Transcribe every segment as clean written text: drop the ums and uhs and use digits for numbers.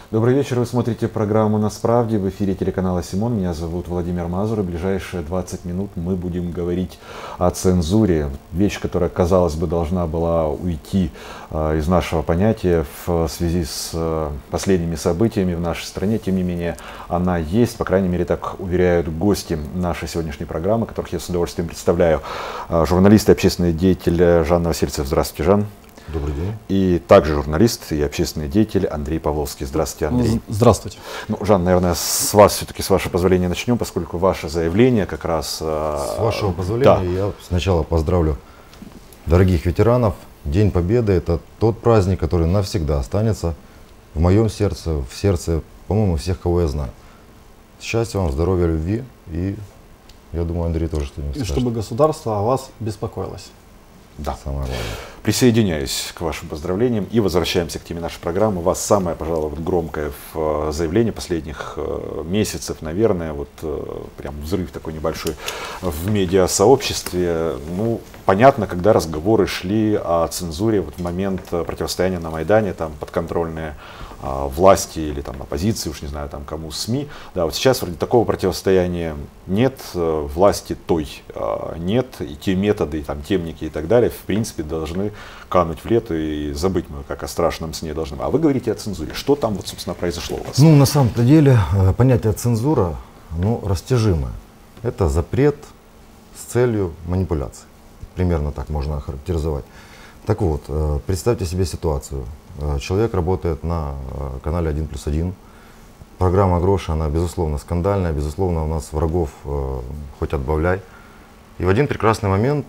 Добрый вечер, вы смотрите программу «На справде», в эфире телеканала «Симон». Меня зовут Владимир Мазур, и в ближайшие 20 минут мы будем говорить о цензуре. Вещь, которая, казалось бы, должна была уйти из нашего понятия в связи с последними событиями в нашей стране. Тем не менее, она есть, по крайней мере, так уверяют гости нашей сегодняшней программы, которых я с удовольствием представляю. Журналист и общественный деятель Жан Новосельцев. Здравствуйте, Жан. Добрый день. И также журналист и общественный деятель Андрей Павловский. Здравствуйте, Андрей. Здравствуйте. Ну, Жан, наверное, с вас все-таки, с вашего позволения, начнем, поскольку ваше заявление как раз... С вашего позволения я сначала поздравлю дорогих ветеранов. День Победы – это тот праздник, который навсегда останется в моем сердце, в сердце, по-моему, всех, кого я знаю. Счастья вам, здоровья, любви, и я думаю, Андрей тоже что-нибудь скажет. И чтобы государство о вас беспокоилось. Да. Самое главное. Присоединяюсь к вашим поздравлениям и возвращаемся к теме нашей программы. У вас самое, пожалуй, громкое заявление последних месяцев, наверное, вот прям взрыв такой небольшой в медиасообществе. Ну, понятно, когда разговоры шли о цензуре вот в момент противостояния на Майдане, там подконтрольные власти или там оппозиции, уж не знаю, там кому, СМИ. Да, вот сейчас вроде такого противостояния нет, власти той нет, и те методы, там, темники и так далее, в принципе, должны кануть в лету, и забыть мы, как о страшном сне должны. А вы говорите о цензуре. Что там, вот, собственно, произошло у вас? Ну, на самом-то деле, понятие цензура, растяжимое. Это запрет с целью манипуляции. Примерно так можно охарактеризовать. Так вот, представьте себе ситуацию. Человек работает на канале 1+1. Программа «Гроши», она, безусловно, скандальная, безусловно, у нас врагов хоть отбавляй. И в один прекрасный момент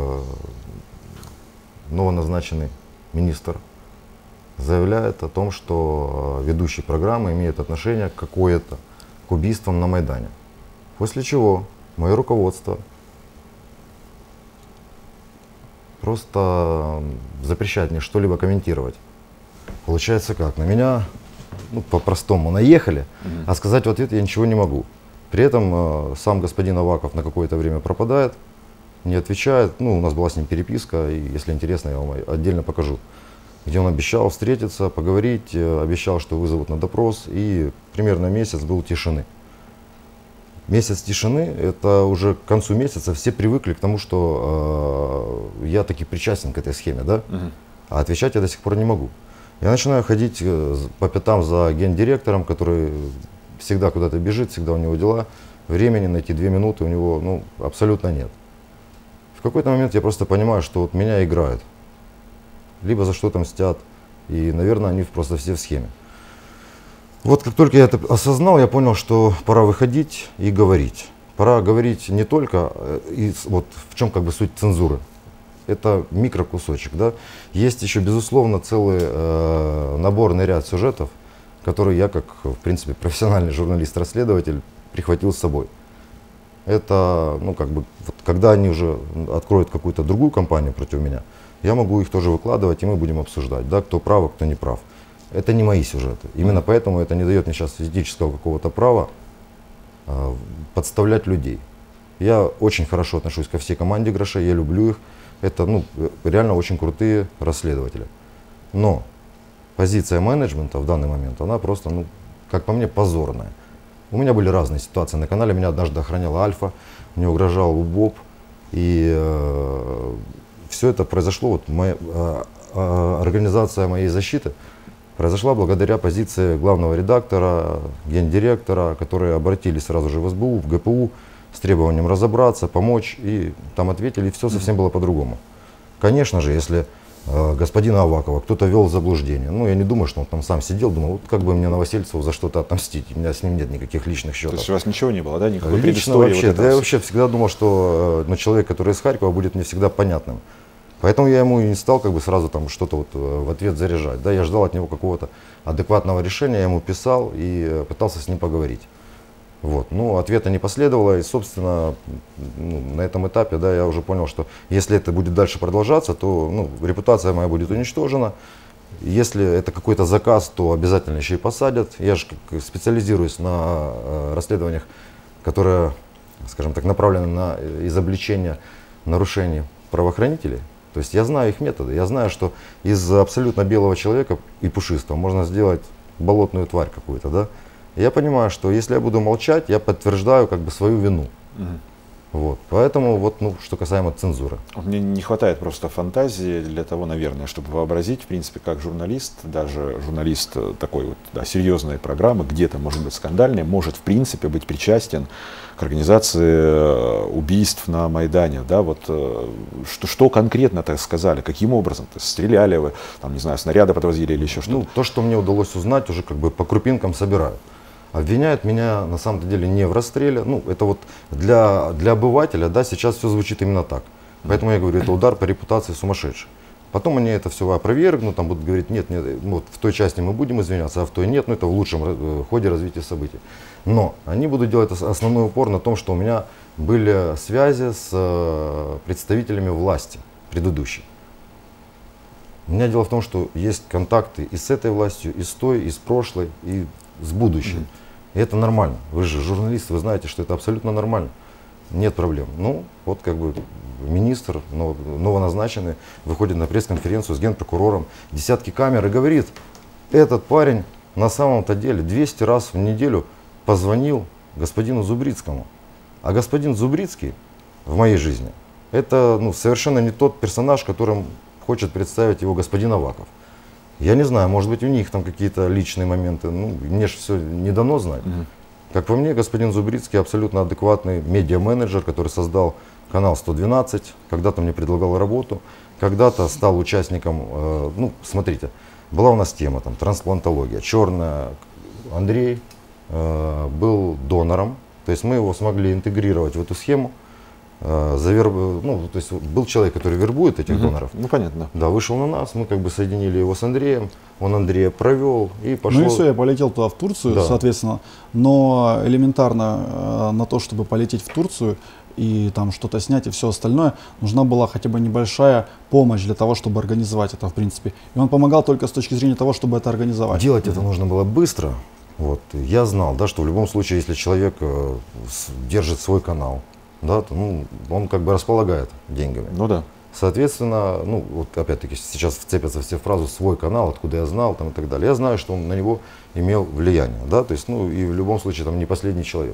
новоназначенный министр заявляет о том, что ведущий программы имеет отношение какое-то к убийствам на Майдане. После чего мое руководство просто запрещает мне что-либо комментировать. Получается как? На меня, по-простому, наехали, а сказать в ответ я ничего не могу. При этом сам господин Аваков на какое-то время пропадает, не отвечает. Ну, у нас была с ним переписка, и если интересно, я вам отдельно покажу. Где он обещал встретиться, поговорить, обещал, что вызовут на допрос, и примерно месяц был тишины. Месяц тишины, это уже к концу месяца все привыкли к тому, что я таки причастен к этой схеме, да? А отвечать я до сих пор не могу. Я начинаю ходить по пятам за гендиректором, который всегда куда-то бежит, всегда у него дела. Времени найти 2 минуты у него абсолютно нет. В какой-то момент я просто понимаю, что вот меня играют. Либо за что-то мстят. И, наверное, они просто все в схеме. Вот как только я это осознал, я понял, что пора выходить и говорить. Пора говорить не только, вот в чем как бы суть цензуры. Это микрокусочек, да. Есть еще, безусловно, целый наборный ряд сюжетов, которые я, как, в принципе, профессиональный журналист-расследователь, прихватил с собой. Это, вот, когда они уже откроют какую-то другую кампанию против меня, я могу их тоже выкладывать, и мы будем обсуждать, да, кто прав, а кто не прав. Это не мои сюжеты. Именно поэтому это не дает мне сейчас этического какого-то права подставлять людей. Я очень хорошо отношусь ко всей команде «Грошей», я люблю их. Это реально очень крутые расследователи. Но позиция менеджмента в данный момент, она просто, как по мне, позорная. У меня были разные ситуации на канале. Меня однажды охраняла Альфа, мне угрожал УБОП. И все это произошло, организация моей защиты произошла благодаря позиции главного редактора, гендиректора, которые обратились сразу же в СБУ, в ГПУ, с требованием разобраться, помочь, и там ответили, и все совсем было по-другому. Конечно же, если господина Авакова кто-то вел в заблуждение, я не думаю, что он там сам сидел, думал, вот как бы мне Новосельцеву за что-то отомстить, у меня с ним нет никаких личных счетов. То есть у вас ничего не было, да, никакой лично вообще, я вообще всегда думал, что человек, который из Харькова, будет мне всегда понятным. Поэтому я ему и не стал сразу там что-то в ответ заряжать. Да, я ждал от него какого-то адекватного решения, я ему писал и пытался с ним поговорить. Вот. Ответа не последовало, и, собственно, на этом этапе, да, я уже понял, что если это будет дальше продолжаться, то репутация моя будет уничтожена. Если это какой-то заказ, то обязательно еще и посадят. Я же специализируюсь на расследованиях, которые, скажем так, направлены на изобличение нарушений правоохранителей. То есть я знаю их методы, я знаю, что из абсолютно белого человека и пушистого можно сделать болотную тварь какую-то, да. Я понимаю, что если я буду молчать, я подтверждаю как бы свою вину. Вот. Поэтому вот, ну, что касаемо цензуры. Мне не хватает просто фантазии для того, наверное, чтобы вообразить, в принципе, как журналист, даже журналист такой вот, да, серьезной программы, где-то, может быть, скандальной, может, в принципе, быть причастен к организации убийств на Майдане. Да? Вот, что конкретно-то сказали, каким образом? Стреляли вы, там, не знаю, снаряды подвозили или еще что-то? Ну, то, что мне удалось узнать, уже как бы по крупинкам собирают. Обвиняют меня на самом деле не в расстреле. Ну, это вот для обывателя, да, сейчас все звучит именно так. Поэтому я говорю, это удар по репутации сумасшедших. Потом они это все опровергнут, там будут говорить, нет, нет, вот в той части мы будем извиняться, а в той нет, ну это в лучшем ходе развития событий. Но они будут делать основной упор на том, что у меня были связи с представителями власти предыдущей. У меня дело в том, что есть контакты и с этой властью, и с той, и с прошлой, и с будущим. И это нормально. Вы же журналист, вы знаете, что это абсолютно нормально. Нет проблем. Ну, вот как бы министр новоназначенный выходит на пресс-конференцию с генпрокурором, десятки камер и говорит, этот парень на самом-то деле 200 раз в неделю позвонил господину Зубрицкому. А господин Зубрицкий в моей жизни это, ну, совершенно не тот персонаж, которым хочет представить его господин Аваков. Я не знаю, может быть, у них там какие-то личные моменты, ну, мне же все не дано знать. Как по мне, господин Зубрицкий абсолютно адекватный медиа-менеджер, который создал канал 112, когда-то мне предлагал работу, когда-то стал участником, ну, смотрите, была у нас тема там трансплантология, черная, Андрей был донором, то есть мы его смогли интегрировать в эту схему. Ну, то есть был человек, который вербует этих доноров. Ну, понятно. Да, вышел на нас, мы как бы соединили его с Андреем, он Андрея провел и пошел. Ну и все, я полетел туда, в Турцию, да, соответственно. Но элементарно на то, чтобы полететь в Турцию и там что-то снять и все остальное, нужна была хотя бы небольшая помощь для того, чтобы организовать это, в принципе. И он помогал только с точки зрения того, чтобы это организовать. Делать это нужно было быстро. Вот. Я знал, да, что в любом случае, если человек держит свой канал, да, то, ну, он как бы располагает деньгами. Ну да. Соответственно, ну, вот опять-таки сейчас вцепятся все в фразу «свой канал», откуда я знал, там, и так далее. Я знаю, что он на него имел влияние, да, то есть, ну, и в любом случае, там, не последний человек.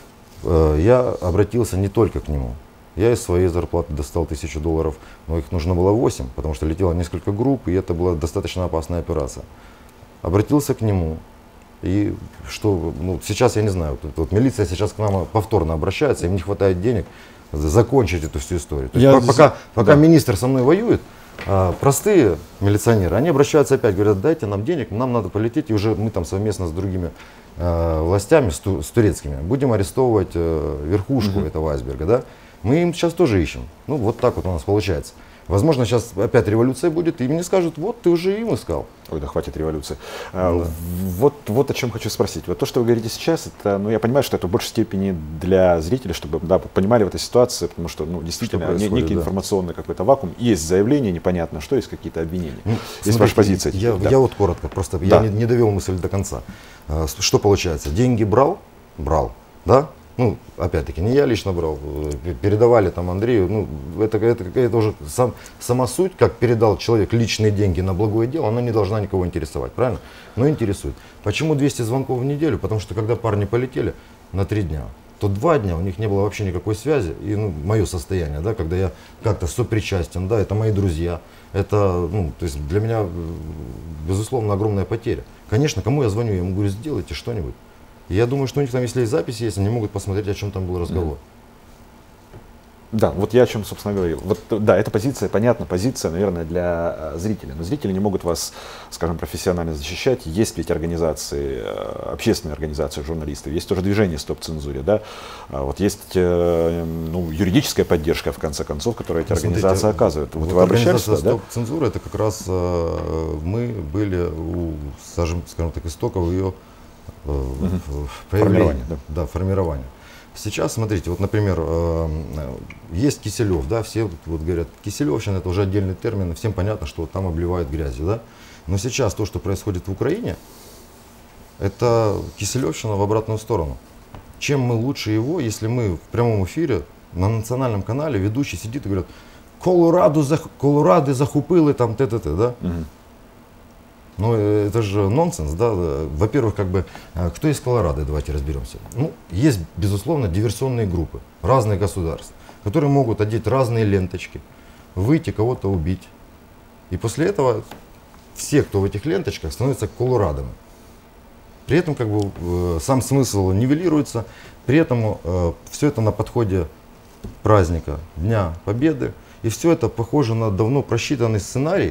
Я обратился не только к нему. Я из своей зарплаты достал $1000, но их нужно было 8, потому что летело несколько групп, и это была достаточно опасная операция. Обратился к нему. И что, ну, сейчас я не знаю, вот милиция сейчас к нам повторно обращается, им не хватает денег закончить эту всю историю. То есть пока министр со мной воюет, простые милиционеры, они обращаются опять, говорят, дайте нам денег, нам надо полететь, и уже мы там совместно с другими властями, с турецкими, будем арестовывать верхушку этого айсберга, да? Мы им сейчас тоже ищем. Ну, вот так вот у нас получается. Возможно, сейчас опять революция будет, и мне скажут, вот ты уже им искал. Ой, да хватит революции. Да. Вот о чем хочу спросить. Вот то, что вы говорите сейчас, это, ну, я понимаю, что это в большей степени для зрителей, чтобы, да, понимали в этой ситуации, потому что, ну, действительно, некий информационный какой-то вакуум. Есть заявление, непонятно что, есть какие-то обвинения. Ну, есть ваша позиция. Я вот коротко, просто я не довел мысль до конца. Что получается? Деньги брал, да? Ну, опять-таки, не я лично брал, передавали там Андрею, ну, это уже сама суть, как передал человек личные деньги на благое дело, она не должна никого интересовать, правильно? Но интересует. Почему 200 звонков в неделю? Потому что когда парни полетели на 3 дня, то 2 дня у них не было вообще никакой связи, и, ну, мое состояние, да, когда я как-то сопричастен, да, это мои друзья, это, ну, то есть для меня, безусловно, огромная потеря. Конечно, кому я звоню, я ему говорю, сделайте что-нибудь. Я думаю, что у них там, если есть записи, есть, они могут посмотреть, о чем там был разговор. Да, вот я о чем, собственно, говорил. Вот, да, эта позиция, понятна, позиция, наверное, для зрителей. Но зрители не могут вас, скажем, профессионально защищать. Есть ведь организации, общественные организации журналистов, есть тоже движение «Стоп-цензуре», да. Вот есть, ну, юридическая поддержка, в конце концов, которую эти организации оказывают. Вот вы обращались туда, да? «Стоп-цензура» — это как раз мы были у, скажем так, истоков ее формирования. Да, формирования. Сейчас, смотрите, вот, например, есть Киселев, да, все вот говорят, Киселевщина — это уже отдельный термин, всем понятно, что там обливают грязью, да. Но сейчас то, что происходит в Украине, это Киселевщина в обратную сторону. Чем мы лучше его, если мы в прямом эфире на национальном канале ведущий сидит и говорит, Колоради захопили там т.т., да? Ну, это же нонсенс, да. Во-первых, как бы, кто из Колорадо, давайте разберемся. Ну, есть, безусловно, диверсионные группы разных государств, которые могут одеть разные ленточки, выйти, кого-то убить. И после этого все, кто в этих ленточках, становятся колорадами. При этом, как бы, сам смысл нивелируется, при этом все это на подходе праздника, Дня Победы. И все это похоже на давно просчитанный сценарий,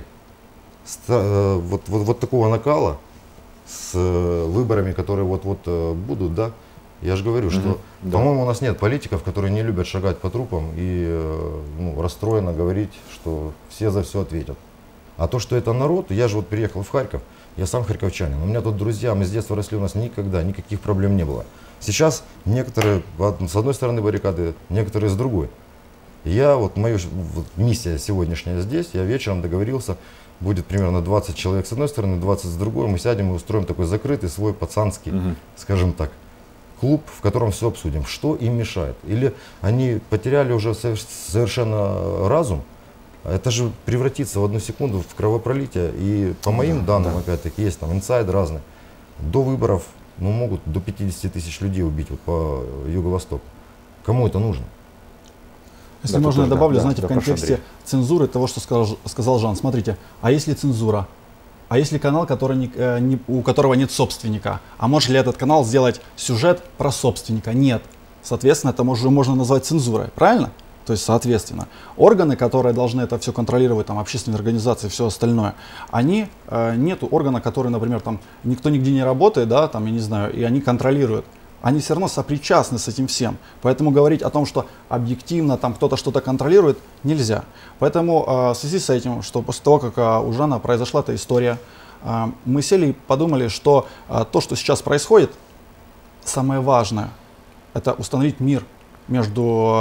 вот такого накала с выборами, которые вот-вот будут, да. Я же говорю, что, да. по-моему, у нас нет политиков, которые не любят шагать по трупам и расстроенно говорить, что все за все ответят. А то, что это народ, я же вот приехал в Харьков, я сам харьковчанин, у меня тут друзья, мы с детства росли, у нас никогда никаких проблем не было. Сейчас некоторые с одной стороны баррикады, некоторые с другой. Я моя миссия сегодняшняя здесь, я вечером договорился, будет примерно 20 человек с одной стороны, 20 с другой, мы сядем и устроим такой закрытый свой пацанский, скажем так, клуб, в котором все обсудим, что им мешает. Или они потеряли уже совершенно разум, это же превратится в одну секунду в кровопролитие. И по моим данным, опять-таки, есть там инсайд разный, до выборов могут до 50 тысяч людей убить по Юго-Востоку. Кому это нужно? Если можно, я добавлю, знаете, в контексте цензуры того, что сказал Жан. Смотрите, а если цензура? А если канал, у которого нет собственника? А может ли этот канал сделать сюжет про собственника? Нет. Соответственно, это уже можно назвать цензурой, правильно? То есть, соответственно, органы, которые должны это все контролировать, там, общественные организации, все остальное, нету органа, который, например, там, никто нигде не работает, да, там, я не знаю, и они контролируют. Они все равно сопричастны с этим всем. Поэтому говорить о том, что объективно там кто-то что-то контролирует, нельзя. Поэтому в связи с этим, что после того, как у Жана произошла эта история, мы сели и подумали, что то, что сейчас происходит, самое важное, это установить мир между...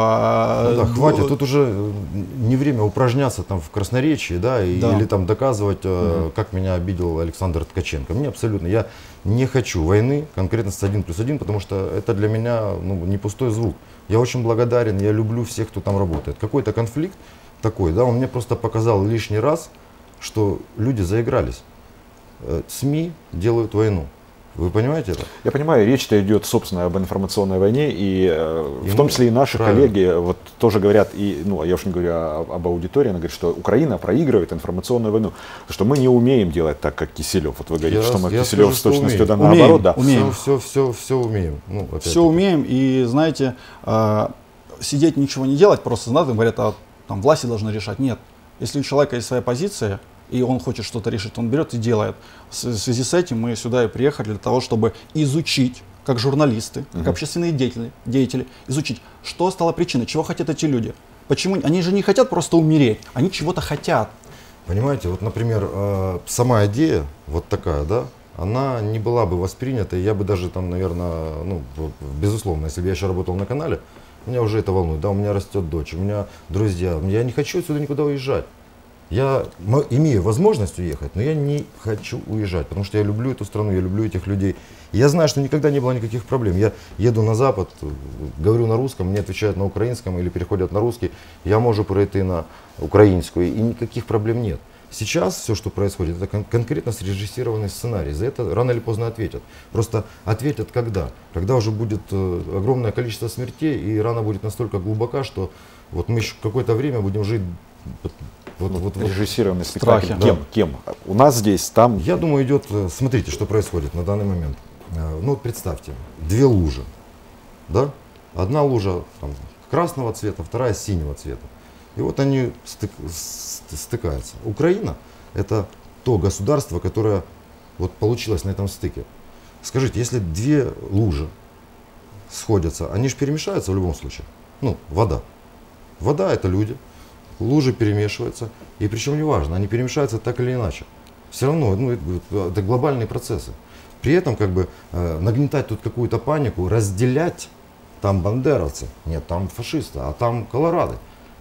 хватит, тут уже не время упражняться там в красноречии, да, или там доказывать, как меня обидел Александр Ткаченко. Мне абсолютно, я не хочу войны конкретно с 1+1, потому что это для меня не пустой звук. Я очень благодарен, я люблю всех, кто там работает. Какой-то конфликт такой, да, он мне просто показал лишний раз, что люди заигрались. СМИ делают войну. Вы понимаете это? Я понимаю, речь-то идет, собственно, об информационной войне, и в том числе и наши коллеги вот тоже говорят, я уж не говорю об аудитории, она говорит, что Украина проигрывает информационную войну, что мы не умеем делать так, как Киселев. Вот вы говорите, что мы Киселев с точностью да наоборот, да. Умеем. Все умеем. Все умеем, и знаете, сидеть ничего не делать, просто говорят, там власти должны решать. Нет, если у человека есть своя позиция, и он хочет что-то решить, он берет и делает. В связи с этим мы сюда и приехали для того, чтобы изучить, как журналисты, как общественные деятели, изучить, что стало причиной, чего хотят эти люди. Почему? Они же не хотят просто умереть, они чего-то хотят. Понимаете, вот, например, сама идея, вот такая, да, она не была бы воспринята, я бы даже там, наверное, безусловно, если бы я еще работал на канале, меня уже это волнует, да, у меня растет дочь, у меня друзья, я не хочу отсюда никуда уезжать. Я имею возможность уехать, но я не хочу уезжать, потому что я люблю эту страну, я люблю этих людей. И я знаю, что никогда не было никаких проблем. Я еду на Запад, говорю на русском, мне отвечают на украинском или переходят на русский. Я могу пройти на украинскую, и никаких проблем нет. Сейчас все, что происходит, это конкретно срежиссированный сценарий. За это рано или поздно ответят. Просто ответят когда? Когда уже будет огромное количество смертей, и рана будет настолько глубока, что вот мы еще какое-то время будем жить... Режиссированный спектакль. Кем? У нас здесь, там. Я думаю, идет. Смотрите, что происходит на данный момент. Представьте, две лужи. Да? Одна лужа там, красного цвета, вторая синего цвета. И вот они стыкаются. Украина — это то государство, которое получилось на этом стыке. Скажите, если две лужи сходятся, они же перемешаются в любом случае. Вода. Вода — это люди. Лужи перемешиваются, и причем неважно, они перемешаются так или иначе. Все равно, это глобальные процессы. При этом нагнетать тут какую-то панику, разделять, там бандеровцы, нет, там фашисты, а там колорады.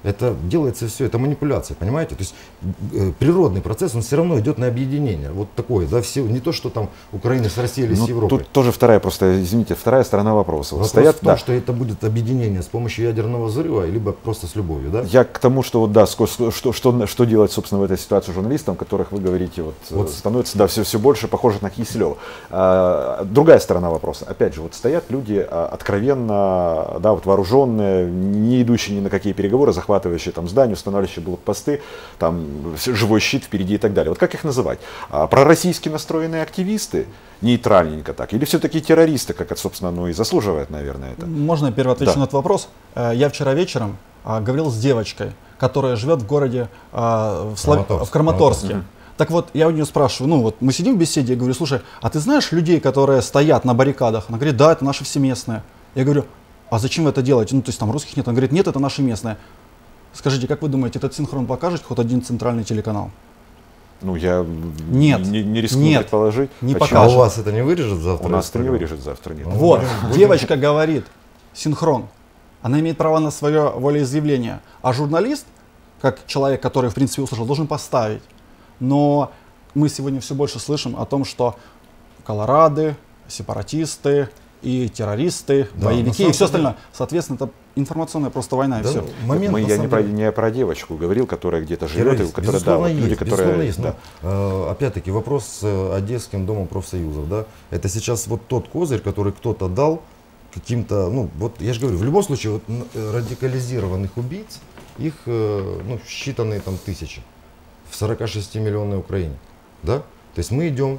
Это делается все, это манипуляция, понимаете? То есть природный процесс, он все равно идет на объединение. Вот такое, да, все, не то, что там Украина с Россией или с Европой. Тут тоже вторая, просто, извините, вторая сторона вопроса. Вопрос Стоят, в том, что это будет объединение с помощью ядерного взрыва, либо просто с любовью, да? Я к тому, что вот да, что делать, собственно, в этой ситуации журналистам, которых вы говорите, вот становится, да, все больше похоже на Киселева. Другая сторона вопроса. Опять же, вот стоят люди откровенно, да, вот вооруженные, не идущие ни на какие переговоры, захватывающие там здания, устанавливающие блокпосты, там живой щит впереди и так далее. Вот как их называть? Пророссийски настроенные активисты, нейтральненько так, или все-таки террористы, как это, собственно, ну и заслуживает, наверное, это? Можно я первый отвечу на этот вопрос? Я вчера вечером говорил с девочкой, которая живет в городе в Краматорске. Так вот, я у нее спрашиваю, ну вот мы сидим в беседе, я говорю, слушай, а ты знаешь людей, которые стоят на баррикадах? Она говорит, да, это наши все местные. Я говорю, а зачем вы это делаете? Ну, то есть там русских нет. Она говорит, нет, это наши местные. Скажите, как вы думаете, этот синхрон покажет хоть один центральный телеканал? Ну, я не рискну предположить. Не покажет. А у вас это не вырежет завтра? У нас это не вырежет завтра, нет. Вот, девочка говорит, синхрон. Она имеет право на свое волеизъявление. А журналист, как человек, который, в принципе, услышал, должен поставить. Но мы сегодня все больше слышим о том, что колорады, сепаратисты и террористы, да, боевики и все остальное. Соответственно, это информационная просто война, и да, все. Момент, я не про девочку говорил, которая где-то живет, и у которой, да, вот люди, которые... Есть, да. Опять-таки, вопрос с Одесским домом профсоюзов, да, это сейчас вот тот козырь, который кто-то дал каким-то, ну, вот я же говорю, в любом случае, вот, радикализированных убийц, их, ну, считанные там тысячи в 46-миллионной Украине, да, то есть мы идем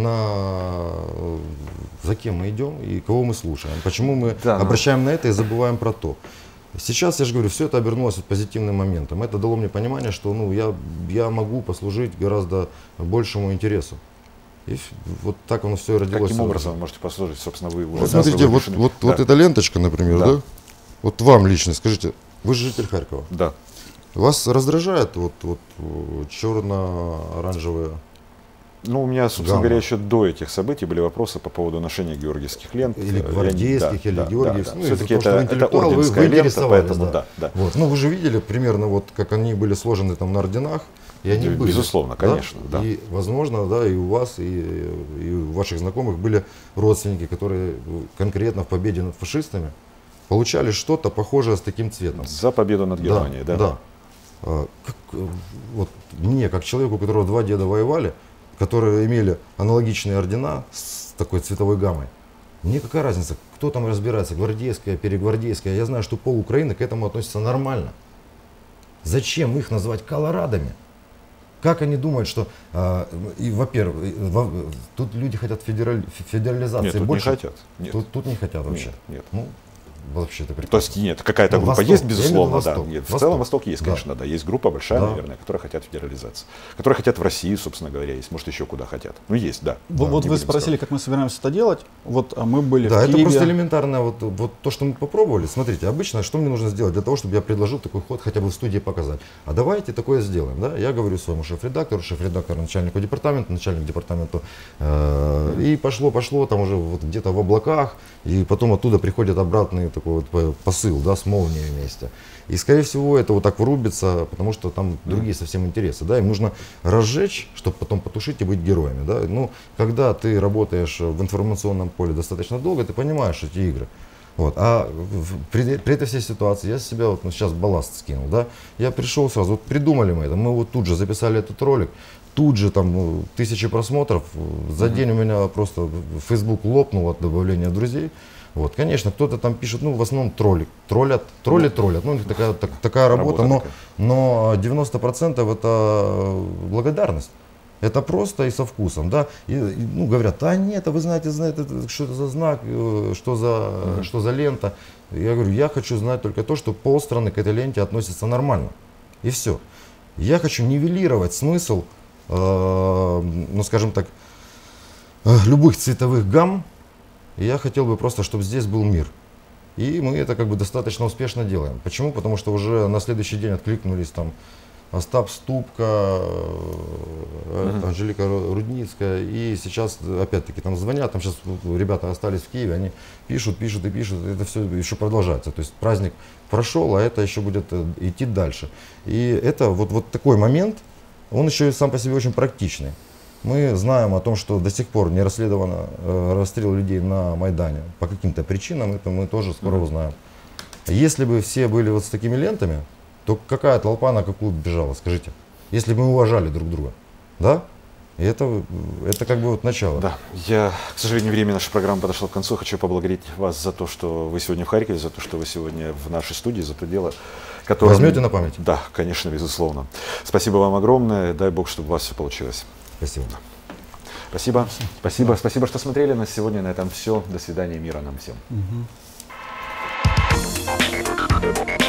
за кем мы идем и кого мы слушаем, почему мы обращаем на это и забываем про то. Сейчас, я же говорю, все это обернулось позитивным моментом. Это дало мне понимание, что ну, я могу послужить гораздо большему интересу. И вот так оно все и родилось. Каким образом вы можете послужить, собственно, вы уже... Вот смотрите, вот эта ленточка, например, да? Вот вам лично, скажите, вы же житель Харькова. Да. Вас раздражает вот черно-оранжевые? Ну, у меня, собственно говоря, еще до этих событий были вопросы по поводу ношения георгиевских лент. Или гвардейских, или георгиевских. Ну, все-таки это орденская лента, поэтому да. Вот. Ну, вы же видели примерно, вот, как они были сложены там на орденах, и они были. Безусловно, конечно. Да? И, возможно, да, и у вас, и у ваших знакомых были родственники, которые конкретно в победе над фашистами получали что-то похожее с таким цветом. За победу над Германией, да? Да. Вот мне, как человеку, у которого 2 деда воевали, которые имели аналогичные ордена с такой цветовой гаммой. Мне какая разница, кто там разбирается, гвардейская, перегвардейская. Я знаю, что пол Украины к этому относится нормально. Зачем их называть колорадами? Как они думают, что, во-первых, тут люди хотят федерализации. Нет, тут больше. не хотят. Нет. Тут не хотят вообще. Нет. Ну, вообще-то прекрасно. То есть нет, какая-то группа Восток, есть, безусловно, да. Восток. Нет, в Восток. целом Восток есть, конечно, Да. да. Есть группа большая, наверное, которые хотят федерализации. Которые хотят в Россию, собственно говоря, есть. Может, еще куда хотят. Ну, есть, да. Вот вы спросили, как мы собираемся это делать. Вот мы были в Да, это Киеве. просто элементарно, вот то, что мы попробовали. Смотрите, обычно, что мне нужно сделать для того, чтобы я предложил такой ход хотя бы в студии показать. А давайте такое сделаем, да? Я говорю своему шеф-редактору, начальнику департамента, начальник департаменту. И пошло, там уже вот где-то в облаках. И потом оттуда приходит обратный такой вот посыл, да, с молнией вместе. И, скорее всего, это вот так врубится, потому что там другие совсем интересы, да, им нужно разжечь, чтобы потом потушить и быть героями, да. Ну, когда ты работаешь в информационном поле достаточно долго, ты понимаешь эти игры. Вот. А при этой всей ситуации я с себя вот сейчас балласт скинул, да. Я пришел сразу, вот придумали мы это, мы вот тут же записали этот ролик, тут же там 1000 просмотров, за день у меня просто Facebook лопнул от добавления друзей. Вот, конечно, кто-то там пишет, ну, в основном троллят, ну, такая работа, но 90% это благодарность. Это просто и со вкусом, да, ну, говорят, а нет, а вы знаете, что это за знак, что за лента. Я говорю, я хочу знать только то, что полстраны к этой ленте относятся нормально, и все. Я хочу нивелировать смысл, ну, скажем так, любых цветовых гамм. И я хотел бы просто, чтобы здесь был мир. И мы это как бы достаточно успешно делаем. Почему? Потому что уже на следующий день откликнулись там Остап Ступка, Анжелика Рудницкая. И сейчас, опять-таки, там звонят, там сейчас ребята остались в Киеве, они пишут, пишут и пишут, это все еще продолжается. То есть праздник прошел, а это еще будет идти дальше. И это вот такой момент, он еще и сам по себе очень практичный. Мы знаем о том, что до сих пор не расследовано расстрел людей на Майдане по каким-то причинам, это мы тоже скоро узнаем. Если бы все были вот с такими лентами, то какая толпа на какую бежала, скажите? Если бы мы уважали друг друга, да? И это как бы вот начало. Да, к сожалению, время нашей программы подошло к концу. Хочу поблагодарить вас за то, что вы сегодня в Харькове, за то, что вы сегодня в нашей студии, за то дело, которое... Возьмете на память? Да, конечно, безусловно. Спасибо вам огромное. Дай Бог, чтобы у вас все получилось. Спасибо. Спасибо, что смотрели нас сегодня. На этом все. До свидания, мира нам всем.